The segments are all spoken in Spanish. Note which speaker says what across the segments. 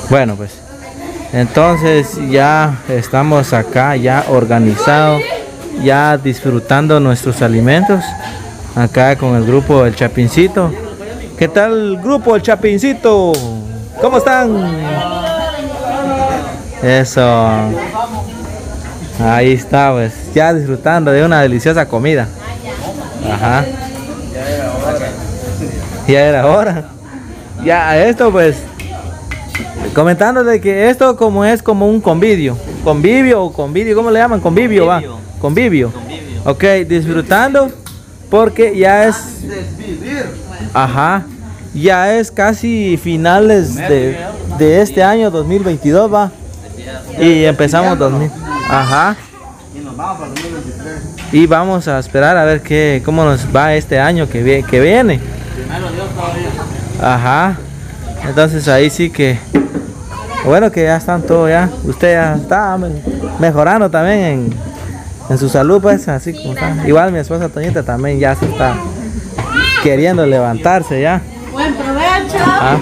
Speaker 1: Bueno, pues entonces ya estamos acá, ya organizados, ya disfrutando nuestros alimentos, acá con el grupo El Chapincito. ¿Qué tal, grupo El Chapincito? ¿Cómo están? Eso. Ahí está, pues, ya disfrutando de una deliciosa comida. Ajá. Ya era hora. Ya esto, pues, comentando de que esto como es como un convivio. Convivio o convivio, ¿cómo le llaman? Convivio, va. Convivio. Ok, disfrutando porque ya es... Ajá. Ya es casi finales de este año 2022, va. Y empezamos 2000. Ajá.
Speaker 2: Y nos vamos para 2023.
Speaker 1: Y vamos a esperar a ver cómo nos va este año que viene.
Speaker 2: Primero Dios todavía.
Speaker 1: Ajá. Entonces ahí sí que... Bueno, que ya están todos ya. Usted ya está mejorando también en su salud, pues, así como está. Igual mi esposa Toñita también ya se está queriendo levantarse ya.
Speaker 3: Buen provecho.
Speaker 1: Ah.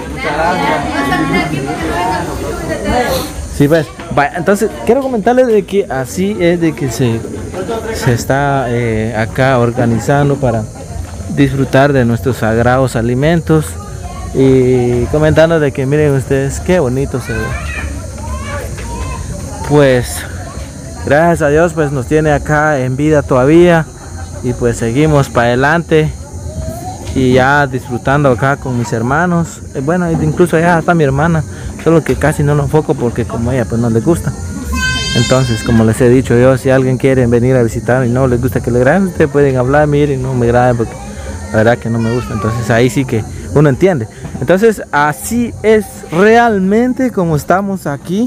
Speaker 1: Sí, pues. Entonces, quiero comentarles de que así es de que se está acá organizando para disfrutar de nuestros sagrados alimentos. Y comentando de que miren ustedes qué bonito se ve. Pues gracias a Dios pues nos tiene acá en vida todavía. Y pues seguimos para adelante. Y ya disfrutando acá con mis hermanos. Bueno, incluso allá está mi hermana. Solo que casi no lo enfoco porque como a ella pues no le gusta. Entonces, como les he dicho yo, si alguien quiere venir a visitar y no les gusta que le graben, ustedes pueden hablar, miren, no me graben porque la verdad que no me gusta. Entonces ahí sí que uno entiende. Entonces así es realmente como estamos aquí.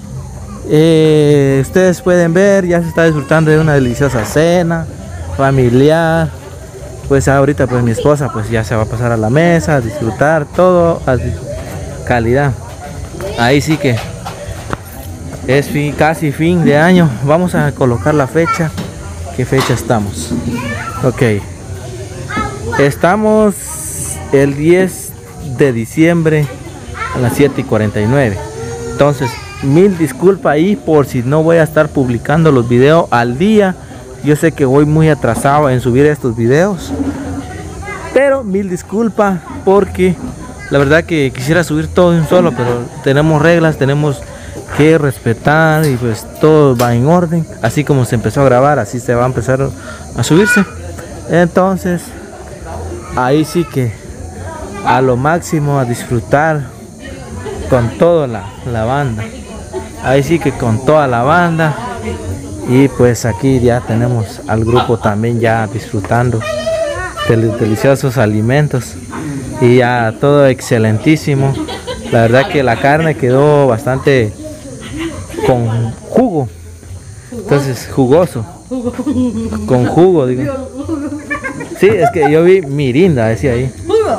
Speaker 1: Ustedes pueden ver, ya se está disfrutando de una deliciosa cena familiar. Pues ahorita pues mi esposa pues ya se va a pasar a la mesa a disfrutar todo a calidad. Ahí sí que es casi fin de año. Vamos a colocar la fecha. ¿Qué fecha estamos? Ok. Estamos el 10 de diciembre a las 7:49. Entonces, mil disculpas ahí por si no voy a estar publicando los videos al día. Yo sé que voy muy atrasado en subir estos videos. Pero mil disculpas porque la verdad que quisiera subir todo de un solo, pero tenemos reglas, tenemos que respetar y pues todo va en orden. Así como se empezó a grabar, así se va a empezar a subirse. Entonces, ahí sí que a lo máximo a disfrutar con toda la banda. Ahí sí que con toda la banda. Y pues aquí ya tenemos al grupo también ya disfrutando de los deliciosos alimentos. Y ya todo excelentísimo. La verdad que la carne quedó bastante con jugo. Entonces jugoso. Con jugo, digo. Sí, es que yo vi mirinda, decía ahí.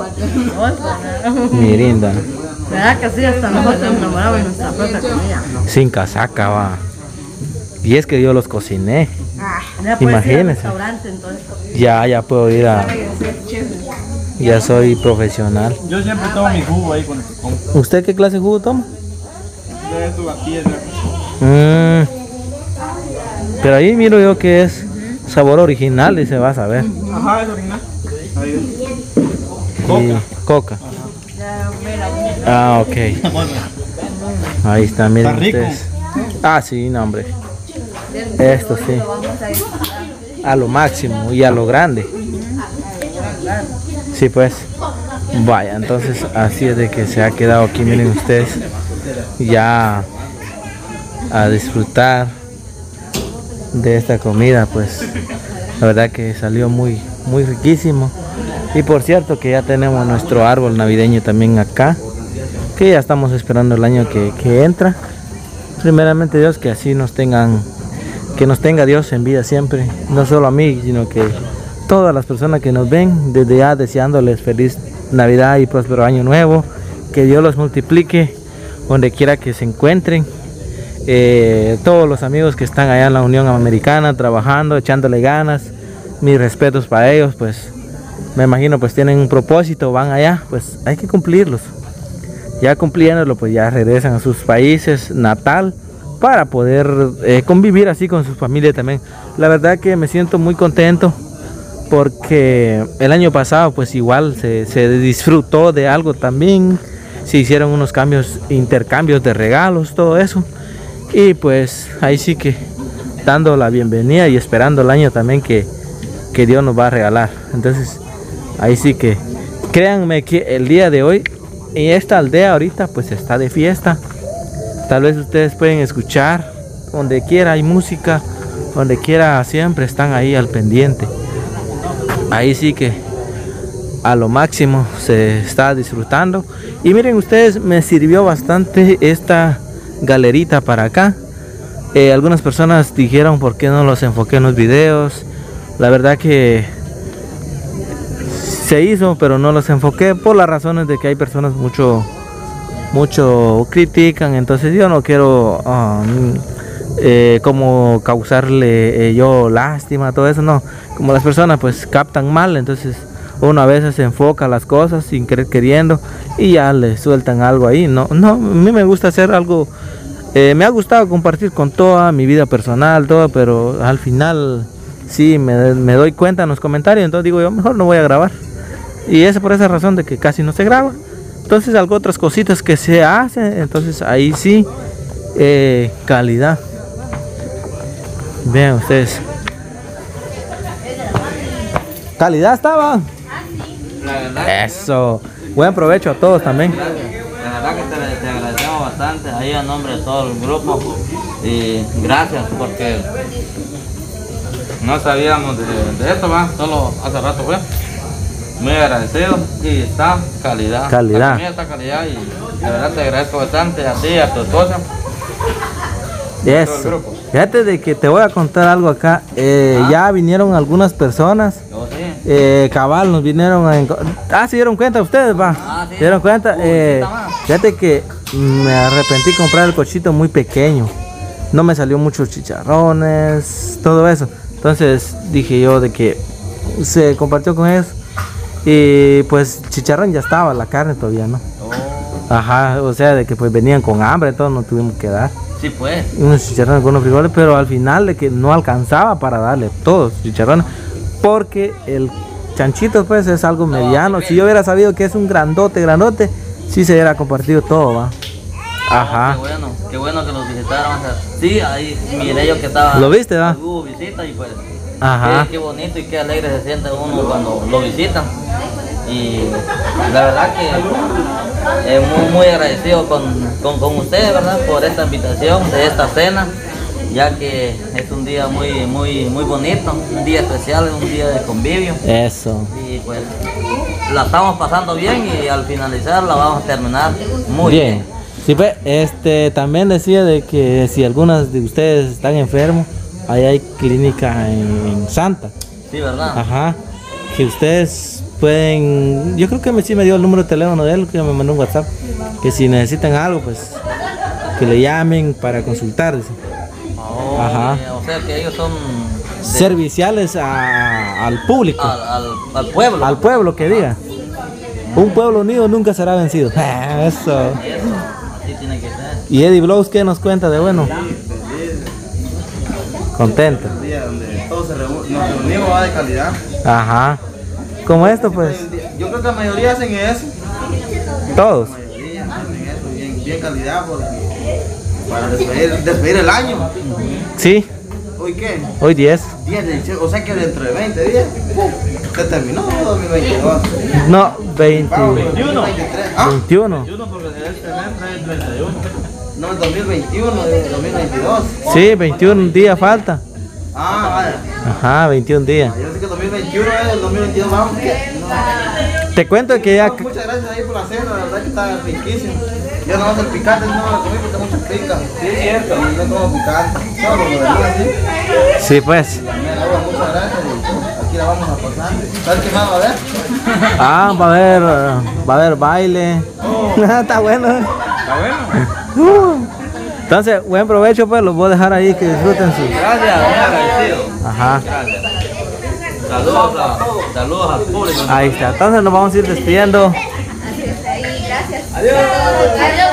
Speaker 1: Mirinda.
Speaker 3: ¿Verdad que sí? Hasta nosotros nos enamoramos de nuestra propia comida.
Speaker 1: Sin casaca, va. Y es que yo los cociné.
Speaker 3: Ya
Speaker 1: Imagínense. Ya puedo ir a... Ya soy profesional.
Speaker 2: Yo siempre tomo mi jugo ahí con
Speaker 1: ¿Usted qué clase de jugo toma?
Speaker 2: de esto, la piedra.
Speaker 1: Pero ahí miro yo que es sabor original y se va a saber.
Speaker 2: Ajá, es original. Ahí
Speaker 1: Y coca. Ah, ok. Ahí está, miren
Speaker 2: Está rico.
Speaker 1: ustedes. Ah, sí, no, hombre. Esto sí. A lo máximo y a lo grande. Sí, pues. Vaya, entonces así es de que se ha quedado aquí, miren ustedes. Ya a disfrutar de esta comida, pues la verdad que salió muy riquísimo. Y por cierto que ya tenemos nuestro árbol navideño también acá, que ya estamos esperando el año que entra. Primeramente Dios, que así nos tenga Dios en vida siempre, no solo a mí, sino que todas las personas que nos ven, desde ya deseándoles feliz Navidad y próspero año nuevo, que Dios los multiplique donde quiera que se encuentren. Todos los amigos que están allá en la Unión Americana trabajando, echándole ganas, mis respetos para ellos, pues me imagino pues tienen un propósito, van allá, pues hay que cumplirlos. ya cumpliéndolo, pues ya regresan a sus países natal para poder convivir así con su familia también. La verdad que me siento muy contento porque el año pasado pues igual se disfrutó de algo también, se hicieron unos intercambios de regalos, todo eso, y pues ahí sí que dando la bienvenida y esperando el año también que Dios nos va a regalar. Entonces ahí sí que créanme que el día de hoy en esta aldea ahorita pues está de fiesta. Tal vez ustedes pueden escuchar donde quiera, hay música, donde quiera siempre están ahí al pendiente. Ahí sí que a lo máximo se está disfrutando. Y miren ustedes, me sirvió bastante esta galerita para acá. Algunas personas dijeron por qué no los enfoqué en los videos. La verdad que se hizo, pero no los enfoqué por las razones de que hay personas mucho critican. Entonces yo no quiero como causarle yo lástima, todo eso, no. Como las personas pues captan mal, entonces uno a veces se enfoca las cosas sin querer queriendo y ya le sueltan algo ahí. No, a mí me gusta hacer algo, me ha gustado compartir con toda mi vida personal, todo, pero al final sí me doy cuenta en los comentarios, entonces digo yo mejor no voy a grabar. Y es por esa razón de que casi no se graba. Entonces algo otras cositas que se hacen, entonces ahí sí calidad. Vean ustedes, calidad estaba. Eso, buen provecho a todos también.
Speaker 4: La verdad que te agradecemos bastante ahí a nombre de todo el grupo y gracias porque no sabíamos de esto, va, solo hace rato fue. Muy agradecido y está calidad. La comida está calidad y de verdad te agradezco bastante a ti y a tu esposa.
Speaker 1: Eso. Fíjate de que te voy a contar algo acá. Ya vinieron algunas personas.
Speaker 4: Oh, sí.
Speaker 1: Cabal, nos vinieron a... ¿se dieron cuenta ustedes, va?
Speaker 4: Sí.
Speaker 1: ¿Se dieron cuenta? Fíjate que me arrepentí de comprar el cochito muy pequeño. No me salió muchos chicharrones, todo eso. Entonces dije yo de que se compartió con ellos. Y pues chicharrón ya estaba, la carne todavía no.
Speaker 4: Oh.
Speaker 1: Ajá, o sea de que pues venían con hambre, entonces no tuvimos que dar.
Speaker 4: Sí, pues.
Speaker 1: Unos chicharrones con unos frijoles, pero al final de que no alcanzaba para darle todos chicharrones, porque el chanchito pues es algo mediano. Si yo hubiera sabido que es un grandote, sí se hubiera compartido todo, va. Ajá.
Speaker 4: Qué bueno que los visitaron. O sea, sí, ahí miré yo que estaba.
Speaker 1: ¿Lo viste, va?
Speaker 4: Hubo visita y pues.
Speaker 1: Ajá.
Speaker 4: Qué bonito y qué alegre se siente uno cuando lo visitan. Y la verdad que muy agradecido con ustedes, ¿verdad? Por esta invitación, de esta cena, ya que es un día muy bonito, un día especial, un día de convivio.
Speaker 1: Eso.
Speaker 4: Y pues la estamos pasando bien y al finalizar la vamos a terminar muy bien.
Speaker 1: Sí, pues, también decía de que si algunas de ustedes están enfermos, ahí hay clínica en Santa.
Speaker 4: Sí, ¿verdad?
Speaker 1: Ajá. Que ustedes pueden, yo creo que sí me dio el número de teléfono de él, que me mandó un WhatsApp, que si necesitan algo, pues que le llamen para consultar. Dice.
Speaker 4: Oh,
Speaker 1: ajá.
Speaker 4: O sea que ellos son
Speaker 1: serviciales al público,
Speaker 4: al pueblo.
Speaker 1: Al pueblo, que diga. Un pueblo unido nunca será vencido. Eso.
Speaker 4: Así tiene que ser.
Speaker 1: Y Eddie Blows, ¿qué nos cuenta de bueno? Contento.
Speaker 2: Un día donde todos nos reunimos, va, de calidad.
Speaker 1: Ajá. Como esto, pues.
Speaker 2: Yo creo que la mayoría hacen eso.
Speaker 1: Todos.
Speaker 2: La mayoría hacen eso, bien calidad, porque para despedir el año.
Speaker 1: Sí.
Speaker 2: ¿Hoy qué?
Speaker 1: Hoy 10.
Speaker 2: 10 de diciembre, o sea que dentro de 20 días se terminó 2022.
Speaker 1: No, 21.
Speaker 2: 2023. Ah,
Speaker 1: 21.
Speaker 2: porque de este mes trae el 31. No, el 2021, 2022.
Speaker 1: Sí, 21 días falta.
Speaker 2: Ah, vaya.
Speaker 1: Ajá, 21 días.
Speaker 2: Yo sé que el 2021 es el 2022, vamos.
Speaker 1: Te cuento que ya...
Speaker 2: Muchas gracias ahí por la cena, la verdad que está riquísimo. Yo no el picante, no lo comí porque mucho pica. Sí, es cierto. Y no como picante. Solo lo venía así.
Speaker 1: Sí, pues.
Speaker 2: También agua, muchas gracias. Y aquí la vamos a pasar. ¿Sabes qué más va a haber?
Speaker 1: Ah, va a haber baile. Está bueno.
Speaker 2: Está bueno.
Speaker 1: Entonces, buen provecho, pues los voy a dejar ahí que disfruten su...
Speaker 4: Gracias, muy agradecido.
Speaker 1: Ajá.
Speaker 4: Gracias. Saludos al público.
Speaker 1: Ahí está. Entonces nos vamos a ir despidiendo.
Speaker 5: Gracias.
Speaker 2: Adiós.